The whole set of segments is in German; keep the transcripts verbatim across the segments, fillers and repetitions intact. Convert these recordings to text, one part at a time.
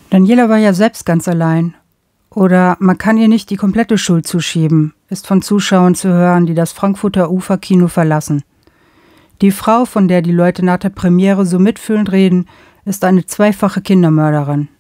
Daniela war ja selbst ganz allein. Oder man kann ihr nicht die komplette Schuld zuschieben, ist von Zuschauern zu hören, die das Frankfurter Uferkino verlassen. Die Frau, von der die Leute nach der Premiere so mitfühlend reden, ist eine zweifache Kindermörderin.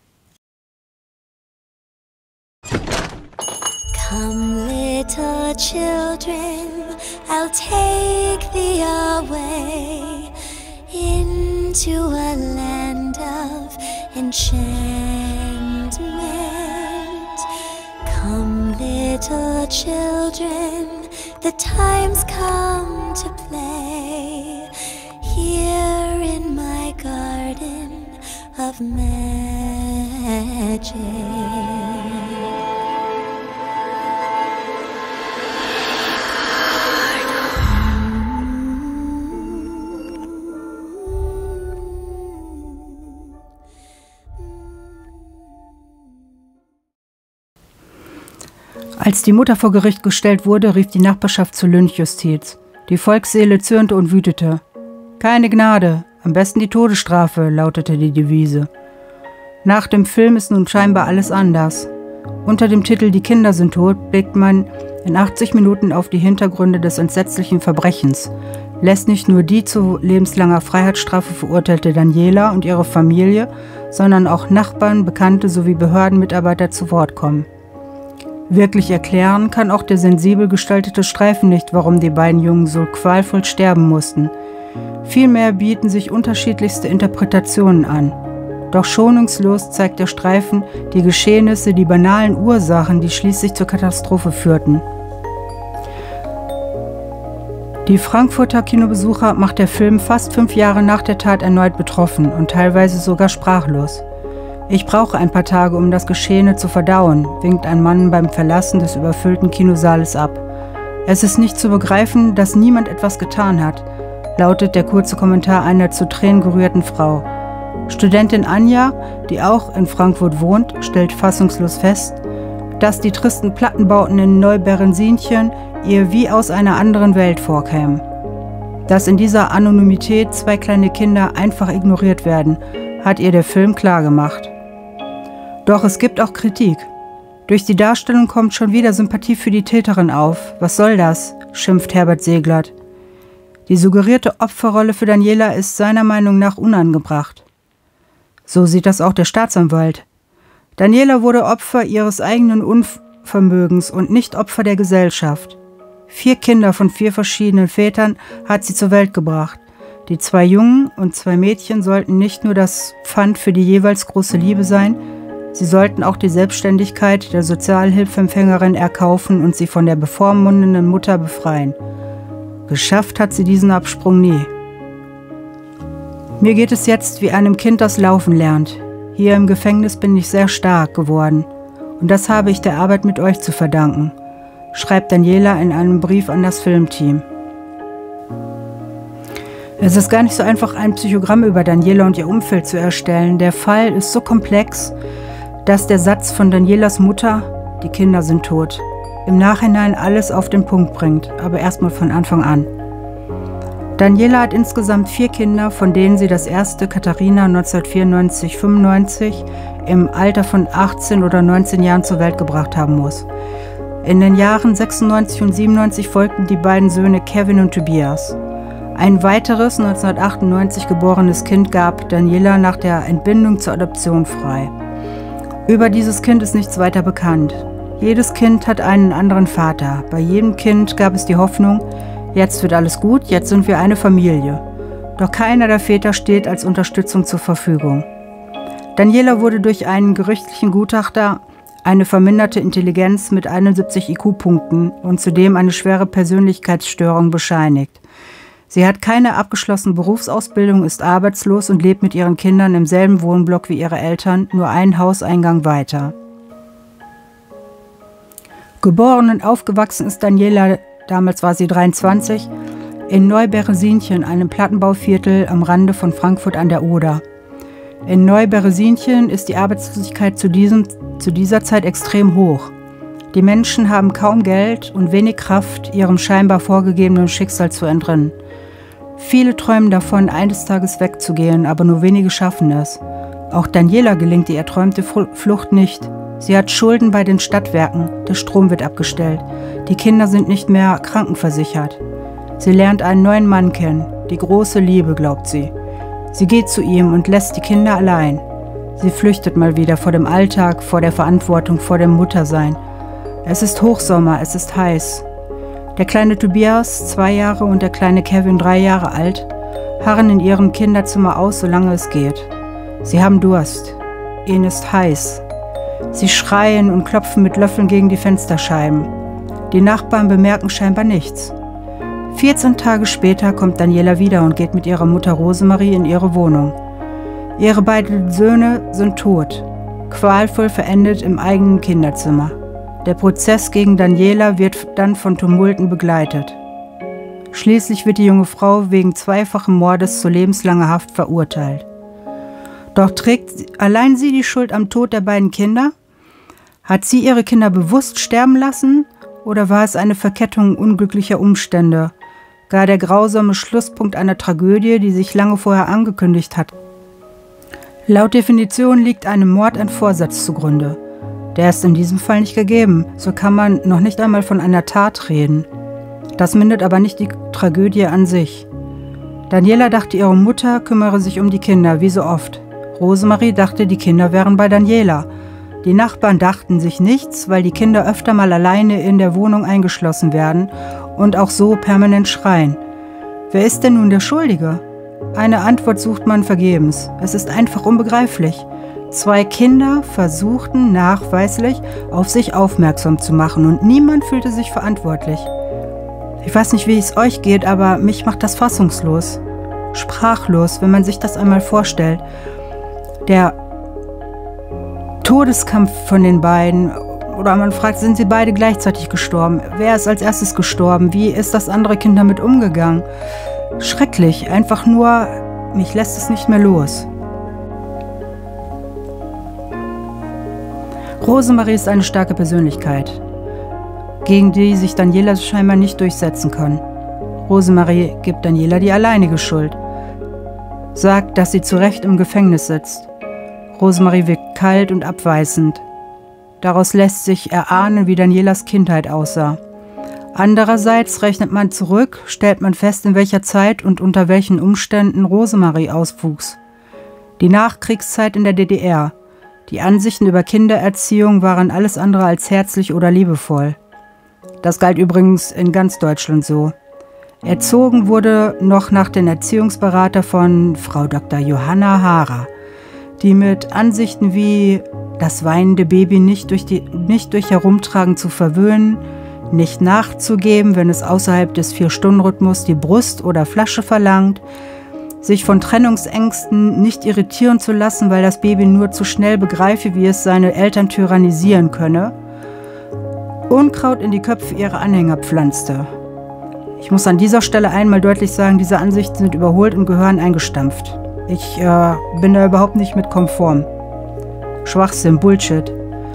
Come, little children, I'll take thee away into a land of enchantment. Come, little children, the time's come to play here in my garden of magic. Als die Mutter vor Gericht gestellt wurde, rief die Nachbarschaft zur Lynchjustiz. Die Volksseele zürnte und wütete. Keine Gnade, am besten die Todesstrafe, lautete die Devise. Nach dem Film ist nun scheinbar alles anders. Unter dem Titel »Die Kinder sind tot« blickt man in achtzig Minuten auf die Hintergründe des entsetzlichen Verbrechens, lässt nicht nur die zu lebenslanger Freiheitsstrafe verurteilte Daniela und ihre Familie, sondern auch Nachbarn, Bekannte sowie Behördenmitarbeiter zu Wort kommen. Wirklich erklären kann auch der sensibel gestaltete Streifen nicht, warum die beiden Jungen so qualvoll sterben mussten. Vielmehr bieten sich unterschiedlichste Interpretationen an. Doch schonungslos zeigt der Streifen die Geschehnisse, die banalen Ursachen, die schließlich zur Katastrophe führten. Die Frankfurter Kinobesucher macht der Film fast fünf Jahre nach der Tat erneut betroffen und teilweise sogar sprachlos. »Ich brauche ein paar Tage, um das Geschehene zu verdauen«, winkt ein Mann beim Verlassen des überfüllten Kinosaales ab. »Es ist nicht zu begreifen, dass niemand etwas getan hat«, lautet der kurze Kommentar einer zu Tränen gerührten Frau. Studentin Anja, die auch in Frankfurt wohnt, stellt fassungslos fest, dass die tristen Plattenbauten in Neu-Berensinchen ihr wie aus einer anderen Welt vorkämen. Dass in dieser Anonymität zwei kleine Kinder einfach ignoriert werden, hat ihr der Film klargemacht. Doch es gibt auch Kritik. Durch die Darstellung kommt schon wieder Sympathie für die Täterin auf. Was soll das? Schimpft Herbert Seglert. Die suggerierte Opferrolle für Daniela ist seiner Meinung nach unangebracht. So sieht das auch der Staatsanwalt. Daniela wurde Opfer ihres eigenen Unvermögens und nicht Opfer der Gesellschaft. Vier Kinder von vier verschiedenen Vätern hat sie zur Welt gebracht. Die zwei Jungen und zwei Mädchen sollten nicht nur das Pfand für die jeweils große Liebe sein, sie sollten auch die Selbstständigkeit der Sozialhilfeempfängerin erkaufen und sie von der bevormundenden Mutter befreien. Geschafft hat sie diesen Absprung nie. Mir geht es jetzt wie einem Kind, das laufen lernt. Hier im Gefängnis bin ich sehr stark geworden. Und das habe ich der Arbeit mit euch zu verdanken, schreibt Daniela in einem Brief an das Filmteam. Es ist gar nicht so einfach, ein Psychogramm über Daniela und ihr Umfeld zu erstellen. Der Fall ist so komplex, dass der Satz von Danielas Mutter, die Kinder sind tot, im Nachhinein alles auf den Punkt bringt, aber erstmal von Anfang an. Daniela hat insgesamt vier Kinder, von denen sie das erste, Katharina, neunzehnhundertvierundneunzig fünfundneunzig, im Alter von achtzehn oder neunzehn Jahren zur Welt gebracht haben muss. In den Jahren sechsundneunzig und siebenundneunzig folgten die beiden Söhne Kevin und Tobias. Ein weiteres, neunzehnhundertachtundneunzig geborenes Kind gab Daniela nach der Entbindung zur Adoption frei. Über dieses Kind ist nichts weiter bekannt. Jedes Kind hat einen anderen Vater. Bei jedem Kind gab es die Hoffnung, jetzt wird alles gut, jetzt sind wir eine Familie. Doch keiner der Väter steht als Unterstützung zur Verfügung. Daniela wurde durch einen gerichtlichen Gutachter eine verminderte Intelligenz mit einundsiebzig I Q-Punkten und zudem eine schwere Persönlichkeitsstörung bescheinigt. Sie hat keine abgeschlossene Berufsausbildung, ist arbeitslos und lebt mit ihren Kindern im selben Wohnblock wie ihre Eltern, nur einen Hauseingang weiter. Geboren und aufgewachsen ist Daniela, damals war sie dreiundzwanzig, in Neu-Beresinchen, einem Plattenbauviertel am Rande von Frankfurt an der Oder. In Neu-Beresinchen ist die Arbeitslosigkeit zu, diesem, zu dieser Zeit extrem hoch. Die Menschen haben kaum Geld und wenig Kraft, ihrem scheinbar vorgegebenen Schicksal zu entrinnen. Viele träumen davon, eines Tages wegzugehen, aber nur wenige schaffen es. Auch Daniela gelingt die erträumte Flucht nicht. Sie hat Schulden bei den Stadtwerken, der Strom wird abgestellt, die Kinder sind nicht mehr krankenversichert. Sie lernt einen neuen Mann kennen, die große Liebe, glaubt sie. Sie geht zu ihm und lässt die Kinder allein. Sie flüchtet mal wieder vor dem Alltag, vor der Verantwortung, vor dem Muttersein. Es ist Hochsommer, es ist heiß. Der kleine Tobias, zwei Jahre, und der kleine Kevin, drei Jahre alt, harren in ihrem Kinderzimmer aus, solange es geht. Sie haben Durst. Ihnen ist heiß. Sie schreien und klopfen mit Löffeln gegen die Fensterscheiben. Die Nachbarn bemerken scheinbar nichts. vierzehn Tage später kommt Daniela wieder und geht mit ihrer Mutter Rosemarie in ihre Wohnung. Ihre beiden Söhne sind tot, qualvoll verendet im eigenen Kinderzimmer. Der Prozess gegen Daniela wird dann von Tumulten begleitet. Schließlich wird die junge Frau wegen zweifachen Mordes zu lebenslanger Haft verurteilt. Doch trägt allein sie die Schuld am Tod der beiden Kinder? Hat sie ihre Kinder bewusst sterben lassen? Oder war es eine Verkettung unglücklicher Umstände? Gar der grausame Schlusspunkt einer Tragödie, die sich lange vorher angekündigt hat. Laut Definition liegt einem Mord ein Vorsatz zugrunde. Der ist in diesem Fall nicht gegeben, so kann man noch nicht einmal von einer Tat reden. Das mindert aber nicht die Tragödie an sich. Daniela dachte, ihre Mutter kümmere sich um die Kinder, wie so oft. Rosemarie dachte, die Kinder wären bei Daniela. Die Nachbarn dachten sich nichts, weil die Kinder öfter mal alleine in der Wohnung eingeschlossen werden und auch so permanent schreien. Wer ist denn nun der Schuldige? Eine Antwort sucht man vergebens. Es ist einfach unbegreiflich. Zwei Kinder versuchten nachweislich, auf sich aufmerksam zu machen und niemand fühlte sich verantwortlich. Ich weiß nicht, wie es euch geht, aber mich macht das fassungslos. Sprachlos, wenn man sich das einmal vorstellt. Der Todeskampf von den beiden, oder man fragt, sind sie beide gleichzeitig gestorben? Wer ist als erstes gestorben? Wie ist das andere Kind damit umgegangen? Schrecklich, einfach nur, mich lässt es nicht mehr los. Rosemarie ist eine starke Persönlichkeit, gegen die sich Daniela scheinbar nicht durchsetzen kann. Rosemarie gibt Daniela die alleinige Schuld, sagt, dass sie zu Recht im Gefängnis sitzt. Rosemarie wirkt kalt und abweisend. Daraus lässt sich erahnen, wie Danielas Kindheit aussah. Andererseits rechnet man zurück, stellt man fest, in welcher Zeit und unter welchen Umständen Rosemarie auswuchs. Die Nachkriegszeit in der D D R. Die Ansichten über Kindererziehung waren alles andere als herzlich oder liebevoll. Das galt übrigens in ganz Deutschland so. Erzogen wurde noch nach den Erziehungsberater von Frau Doktor Johanna Haarer, die mit Ansichten wie das weinende Baby nicht durch, die, nicht durch Herumtragen zu verwöhnen, nicht nachzugeben, wenn es außerhalb des Vier-Stunden-Rhythmus die Brust oder Flasche verlangt, sich von Trennungsängsten nicht irritieren zu lassen, weil das Baby nur zu schnell begreife, wie es seine Eltern tyrannisieren könne, Unkraut in die Köpfe ihrer Anhänger pflanzte. Ich muss an dieser Stelle einmal deutlich sagen, diese Ansichten sind überholt und gehören eingestampft. Ich äh, bin da überhaupt nicht mit konform. Schwachsinn, Bullshit.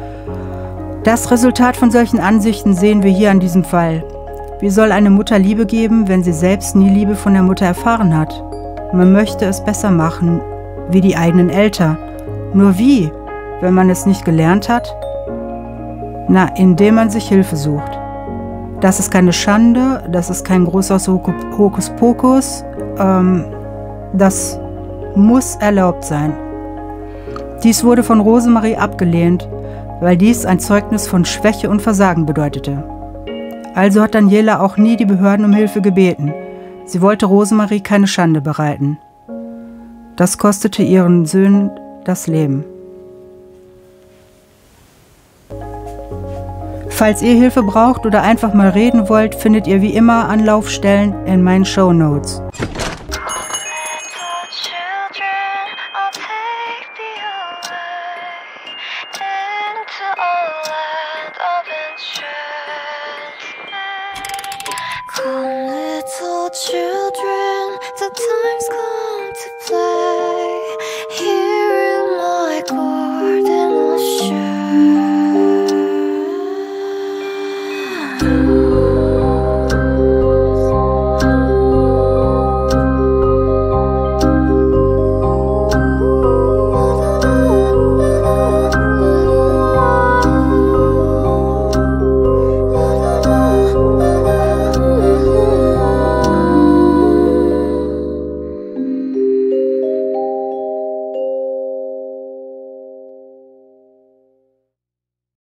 Das Resultat von solchen Ansichten sehen wir hier an diesem Fall. Wie soll eine Mutter Liebe geben, wenn sie selbst nie Liebe von der Mutter erfahren hat? Man möchte es besser machen, wie die eigenen Eltern. Nur wie, wenn man es nicht gelernt hat? Na, indem man sich Hilfe sucht. Das ist keine Schande, das ist kein großer Hokuspokus. Ähm, das muss erlaubt sein. Dies wurde von Rosemarie abgelehnt, weil dies ein Zeugnis von Schwäche und Versagen bedeutete. Also hat Daniela auch nie die Behörden um Hilfe gebeten. Sie wollte Rosemarie keine Schande bereiten. Das kostete ihren Söhnen das Leben. Falls ihr Hilfe braucht oder einfach mal reden wollt, findet ihr wie immer Anlaufstellen in meinen Shownotes. Come, little children, the time's come to play.